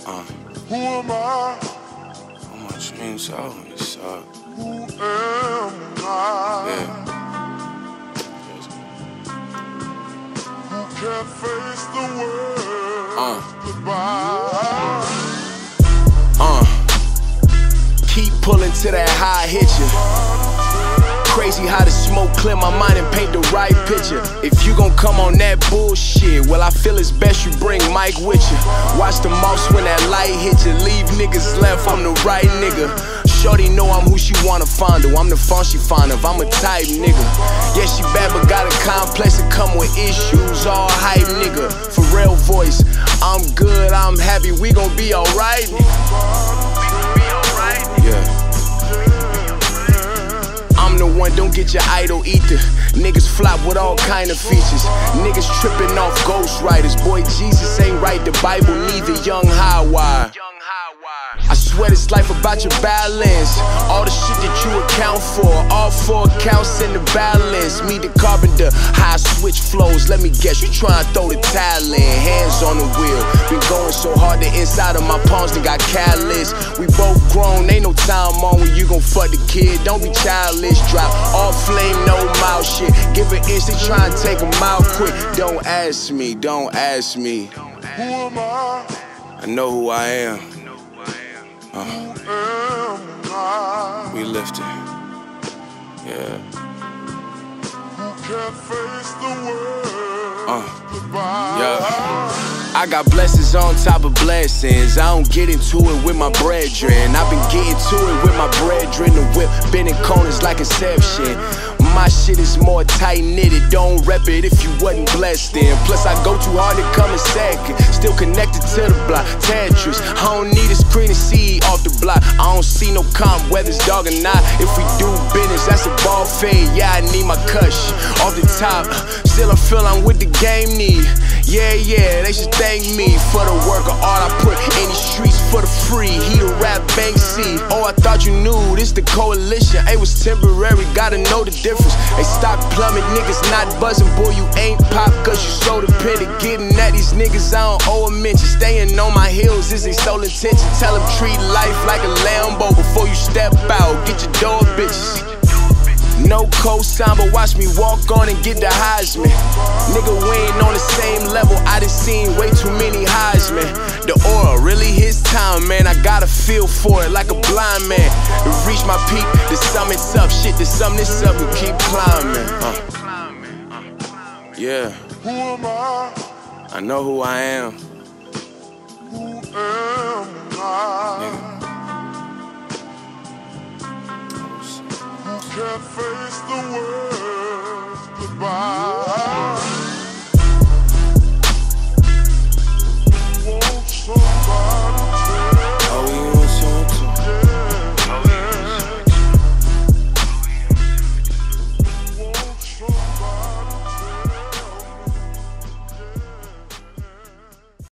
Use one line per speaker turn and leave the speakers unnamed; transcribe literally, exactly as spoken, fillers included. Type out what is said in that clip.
Uh,
Who am I?
on my dreams, I on this side.
Who am I?
Yeah.
Who can't face the world
Uh.
goodbye?
Uh. Keep pulling to that high hit ya. Crazy how the smoke clear my mind and paint the right picture. If you gon' come on that bullshit, well I feel it's best you bring Mike with you. Watch the mouse when that light hit you. Leave niggas left, I'm the right nigga. Shorty know I'm who she wanna fondle. I'm the phone she fond of, I'm a type nigga. Yeah, she bad but got a complex and come with issues. All hype nigga, for real voice. I'm good, I'm happy, we gon' be alright. Yeah. I'm the one, don't get your idol either. Niggas flop with all kind of features. Niggas tripping off ghostwriters. Boy, Jesus ain't write the Bible neither. Young high wire. I swear this life about your balance. All the shit that you account for, all four accounts in the balance. Me the carpenter, high switch flows. Let me guess, you tryna throw the towel in. Hands on the wheel. Been going so hard the inside of my palms done got callous. We both grown, ain't no time on when you gon' fuck the kid. Don't be childish. Drop all flame, no mouth shit. Give an inch, they try and take them out quick. Don't ask me, don't ask me.
Who am I?
I know who I am. Uh,
Who am I?
we lifted. Yeah.
Who can't face the world
Uh,
goodbye?
yeah. I got blessings on top of blessings. I don't get into it with my brethren. I've been getting to it with my brethren. The whip bending corners like Inception. My shit is more tight knitted. Don't rep it if you wasn't blessed in. Plus I go too hard to come in second. Still connected to the block. Tetris. I don't need a screen to see off the block. I don't see no comp whether it's dog or not. If we do business, that's a ball fade. Yeah, I need my cush off the top. Still I feel I'm with the game need. Yeah, yeah, they should thank me for the work of art I put in the streets for the free. He the rap Banksy. Oh, I thought you knew this the coalition. It was temporary, gotta know the difference. They stock plummet, niggas not buzzing. Boy, you ain't pop cause you so dependent. Getting at these niggas, I don't owe a mention. Staying on my heels is a sole intention. Tell them treat life like a Lambo before you step out. Get your door, bitches. No cosign, but watch me walk on and get the Heisman. Nigga, we ain't on the same level. I done seen way too many Heisman. The aura really his time, man. I got a feel for it like a blind man. To reach my peak, the summit's up. Shit, to sum this up and keep climbing. Uh. Yeah.
Who am I?
I know who I am.
Who am I? Who can't face the world goodbye?